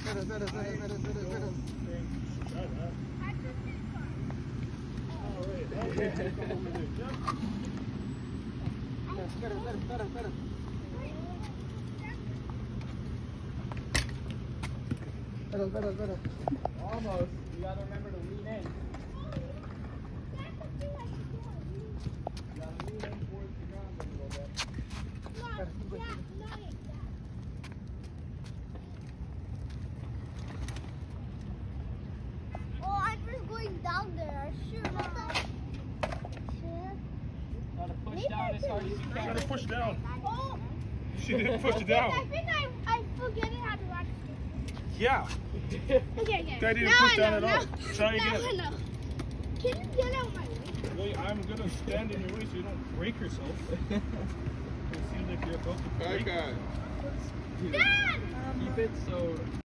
Almost. You gotta remember to lean in. You gotta lean in towards the ground a little bit. Oh, I'm just going down there. Sure. Gotta push down as hard as you can. Gotta push down. Oh. She didn't push it down. I think I forget how to rock. Yeah. Okay. That didn't push down at all. Try again. No. Can you get out my way? Wait, I'm gonna stand in your way so you don't break yourself. It seems like you're about to break. Okay. Dad! Keep it so